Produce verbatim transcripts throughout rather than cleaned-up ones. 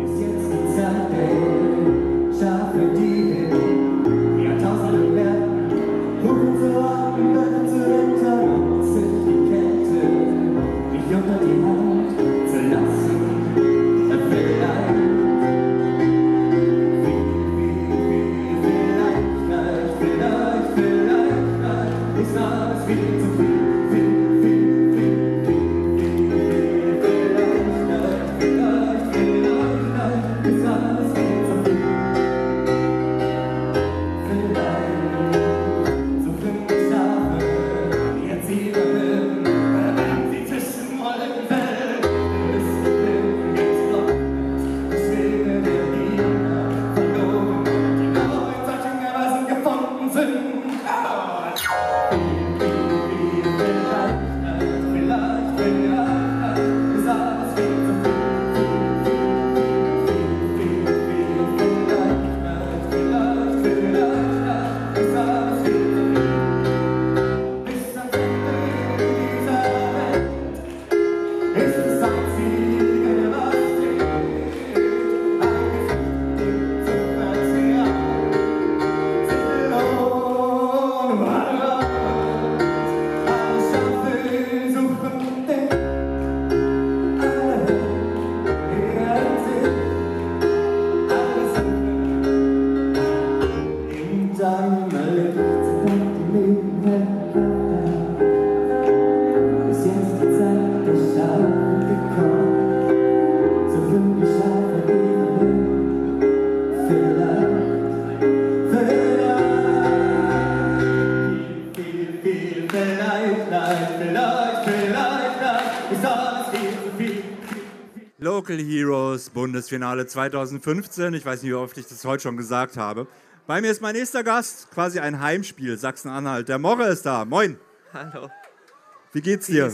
Local Heroes Bundesfinale zweitausendfünfzehn. Ich weiß nicht, wie oft ich das heute schon gesagt habe. Bei mir ist mein nächster Gast, quasi ein Heimspiel, Sachsen-Anhalt. Der Morre ist da. Moin. Hallo. Wie geht's dir?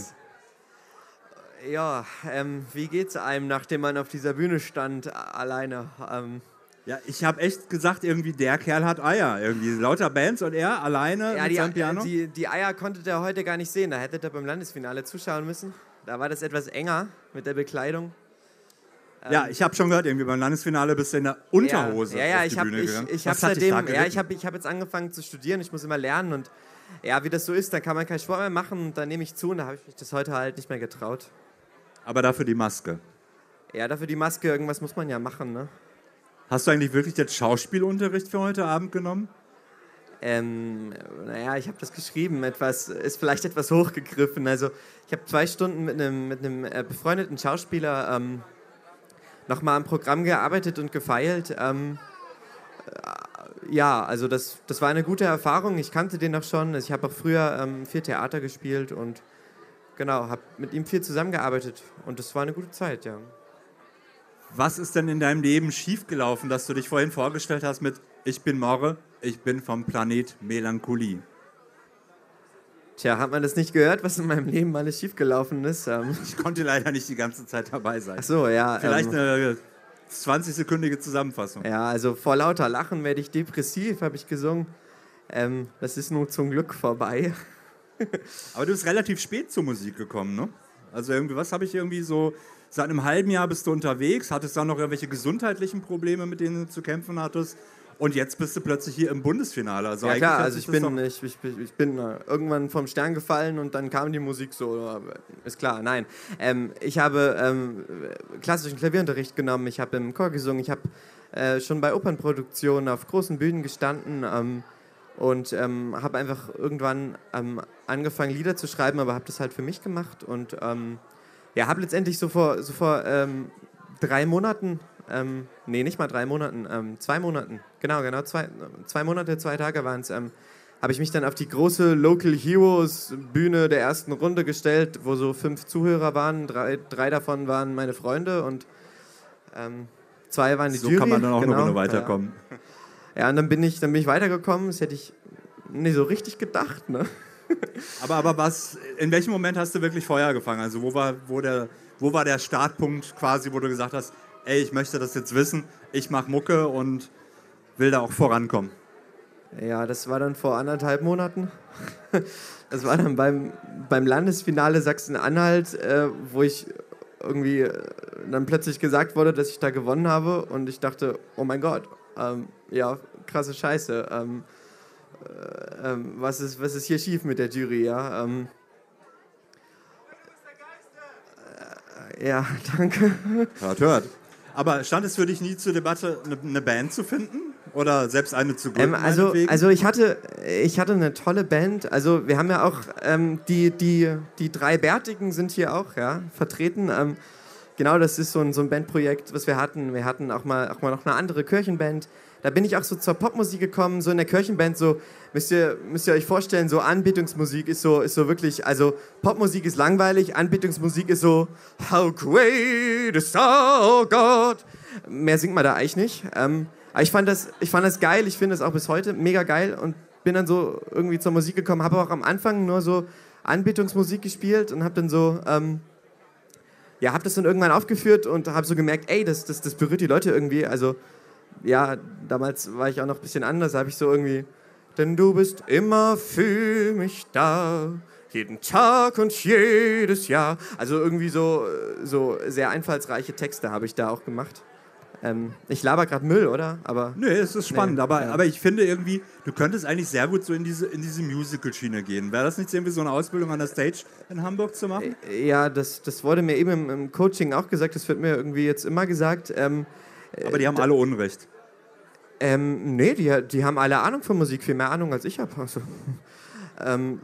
Ja, ähm, wie geht's einem, nachdem man auf dieser Bühne stand, alleine? Ähm, ja, ich habe echt gesagt, irgendwie der Kerl hat Eier. Irgendwie lauter Bands und er alleine ja, mit die, seinem Piano. Die, die Eier konnte der heute gar nicht sehen. Da hätte er beim Landesfinale zuschauen müssen. Da war das etwas enger mit der Bekleidung. Ja, ich habe schon gehört, irgendwie beim Landesfinale bist du in der Unterhose ja, ja, auf ja, die ich hab, Bühne ich, gegangen. ich hab seitdem, ja, ich habe ich hab jetzt angefangen zu studieren, ich muss immer lernen und ja, wie das so ist, dann kann man keinen Sport mehr machen und dann nehme ich zu und da habe ich mich das heute halt nicht mehr getraut. Aber dafür die Maske. Ja, dafür die Maske, irgendwas muss man ja machen, ne? Hast du eigentlich wirklich jetzt Schauspielunterricht für heute Abend genommen? Ähm, naja, ich habe das geschrieben, etwas, ist vielleicht etwas hochgegriffen. Also ich habe zwei Stunden mit einem mit einem befreundeten Schauspieler ähm, nochmal am Programm gearbeitet und gefeilt. Ähm, äh, ja, also das, das war eine gute Erfahrung. Ich kannte den auch schon. Ich habe auch früher ähm, viel Theater gespielt und genau, habe mit ihm viel zusammengearbeitet. Und das war eine gute Zeit, ja. Was ist denn in deinem Leben schiefgelaufen, dass du dich vorhin vorgestellt hast mit Ich bin Morre, ich bin vom Planet Melancholie? Tja, hat man das nicht gehört, was in meinem Leben alles schiefgelaufen ist? Ähm ich konnte leider nicht die ganze Zeit dabei sein. Ach so, ja. Vielleicht ähm, eine zwanzig-sekündige Zusammenfassung. Ja, also vor lauter Lachen werde ich depressiv, habe ich gesungen. Ähm, das ist nun zum Glück vorbei. Aber du bist relativ spät zur Musik gekommen, ne? Also irgendwie, was habe ich irgendwie so, seit einem halben Jahr bist du unterwegs, hattest dann noch irgendwelche gesundheitlichen Probleme, mit denen du zu kämpfen hattest und jetzt bist du plötzlich hier im Bundesfinale. Also ja klar, also ich bin, ich, ich, ich bin irgendwann vom Stern gefallen und dann kam die Musik so, ist klar, nein. Ähm, ich habe ähm, klassischen Klavierunterricht genommen, ich habe im Chor gesungen, ich habe äh, schon bei Opernproduktionen auf großen Bühnen gestanden, ähm, und ähm, habe einfach irgendwann ähm, angefangen, Lieder zu schreiben, aber habe das halt für mich gemacht und ähm, ja, habe letztendlich so vor, so vor ähm, drei Monaten, ähm, nee, nicht mal drei Monaten, ähm, zwei Monaten, genau, genau, zwei, zwei Monate, zwei Tage waren es, ähm, habe ich mich dann auf die große Local Heroes Bühne der ersten Runde gestellt, wo so fünf Zuhörer waren, drei, drei davon waren meine Freunde und ähm, zwei waren die so Jury. So kann man dann auch genau, noch weiterkommen. Ja. Ja, und dann bin ich, dann bin ich weitergekommen. Das hätte ich nicht so richtig gedacht, ne? Aber, aber was, in welchem Moment hast du wirklich Feuer gefangen? Also wo war, wo der, wo war der Startpunkt quasi, wo du gesagt hast, ey, ich möchte das jetzt wissen, ich mache Mucke und will da auch vorankommen? Ja, das war dann vor anderthalb Monaten. Das war dann beim, beim Landesfinale Sachsen-Anhalt, äh, wo ich irgendwie dann plötzlich gesagt wurde, dass ich da gewonnen habe und ich dachte, oh mein Gott, ähm, ja, krasse Scheiße. Ähm, äh, ähm, was, ist, was ist hier schief mit der Jury, ja? Ähm, äh, ja, danke. Hört, hört. Aber stand es für dich nie zur Debatte, eine, eine Band zu finden? Oder selbst eine zu gründen? Ähm, also, also ich hatte, ich hatte eine tolle Band. Also wir haben ja auch, ähm, die, die, die drei Bärtigen sind hier auch, ja, vertreten. Ähm, genau, das ist so ein, so ein Bandprojekt, was wir hatten. Wir hatten auch mal, auch mal noch eine andere Kirchenband. Da bin ich auch so zur Popmusik gekommen, so in der Kirchenband, so müsst ihr, müsst ihr euch vorstellen, so Anbetungsmusik ist so, ist so wirklich, also Popmusik ist langweilig, Anbetungsmusik ist so How great is our God. Mehr singt man da eigentlich nicht. Ähm, aber ich fand, das, ich fand das geil, ich finde das auch bis heute mega geil und bin dann so irgendwie zur Musik gekommen, habe auch am Anfang nur so Anbetungsmusik gespielt und habe dann so, ähm, ja, habe das dann irgendwann aufgeführt und habe so gemerkt, ey, das, das, das berührt die Leute irgendwie, also ja, damals war ich auch noch ein bisschen anders, da habe ich so irgendwie, denn du bist immer für mich da, jeden Tag und jedes Jahr. Also irgendwie so, so sehr einfallsreiche Texte habe ich da auch gemacht. Ähm, ich laber gerade Müll, oder? Aber nee, es ist spannend, nee, aber, ja. aber ich finde irgendwie, du könntest eigentlich sehr gut so in diese, in diese Musical-Schiene gehen. Wäre das nicht irgendwie so eine Ausbildung an der Stage in Hamburg zu machen? Ja, das, das wurde mir eben im, im Coaching auch gesagt, das wird mir irgendwie jetzt immer gesagt. Ähm, aber die haben alle Unrecht. Ähm, nee, die, die haben alle Ahnung von Musik, viel mehr Ahnung als ich habe. Also, ähm,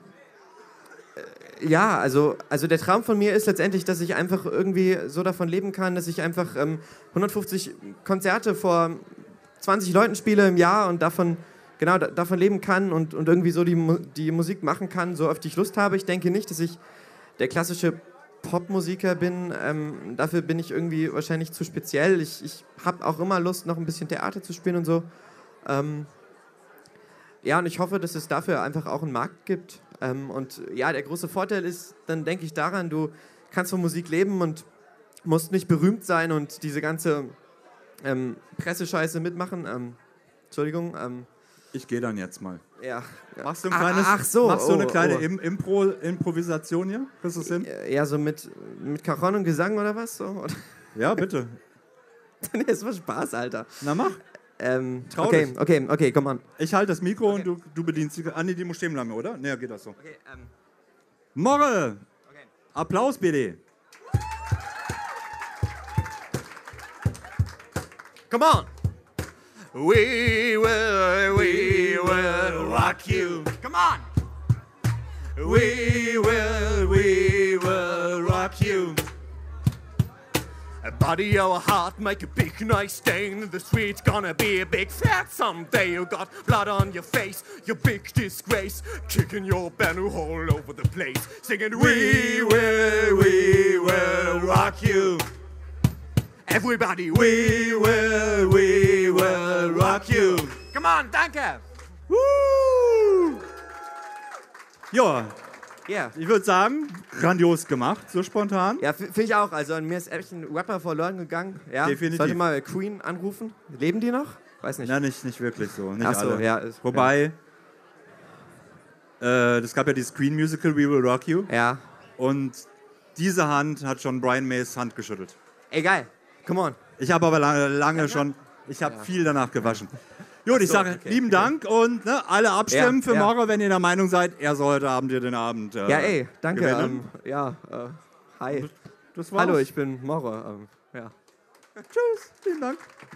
äh, ja, also, also der Traum von mir ist letztendlich, dass ich einfach irgendwie so davon leben kann, dass ich einfach ähm, hundertfünfzig Konzerte vor zwanzig Leuten spiele im Jahr und davon, genau, da, davon leben kann und, und irgendwie so die, die Musik machen kann, so auf die ich Lust habe. Ich denke nicht, dass ich der klassische Popmusiker bin, ähm, dafür bin ich irgendwie wahrscheinlich zu speziell. Ich, ich habe auch immer Lust, noch ein bisschen Theater zu spielen und so. Ähm, ja, und ich hoffe, dass es dafür einfach auch einen Markt gibt. Ähm, und ja, der große Vorteil ist, dann denke ich daran, du kannst von Musik leben und musst nicht berühmt sein und diese ganze ähm, Pressescheiße mitmachen. Ähm, Entschuldigung. Ähm, ich gehe dann jetzt mal. Ja. Machst du, ein kleines, ach, ach so, machst du eine oh, kleine oh. Im Impro Improvisation hier? Kriegst du es hin? Ja, so mit, mit Cajon und Gesang oder was? So? Oder? Ja, bitte. Nee, das war Spaß, Alter. Na mach. Ähm, Trau okay, dich. okay, okay, komm an. Ich halte das Mikro Okay. und du, du bedienst die... Ah, nee, die muss stehen bleiben, oder? Nee, geht das so. Okay, ähm, Morre! okay. Applaus bitte. Come on! We will, we will rock you. Come on! We will, we will rock you. A body or a heart make a big nice stain. The street's gonna be a big flat someday. You got blood on your face, your big disgrace. Kicking your banner all over the place. Singing, we will, we will rock you. Everybody, we will, we will rock you. Come on, danke! Woo! Ja, Ja. ich würde sagen, grandios gemacht, so spontan. Ja, finde ich auch. Also an mir ist echt ein Rapper verloren gegangen. Ja, Definitiv. sollte mal Queen anrufen. Leben die noch? Weiß nicht. Na, nicht, nicht wirklich so. Nicht Ach so, alle. ja, ist- Wobei, äh, es gab ja dieses Queen-Musical We Will Rock You. Ja. Und diese Hand hat schon Brian Mays Hand geschüttelt. Egal. Come on. Ich habe aber lange, lange schon, ich habe viel danach gewaschen. Gut, ich so, sage okay, lieben okay. Dank und ne, alle abstimmen Ja, für ja. morgen, wenn ihr der Meinung seid, er sollte Abend ihr den Abend äh, Ja, ey, danke. gewinnen. Ähm, ja, äh, hi. Das war's. Hallo, ich bin Moro. Ähm, ja. Tschüss, vielen Dank.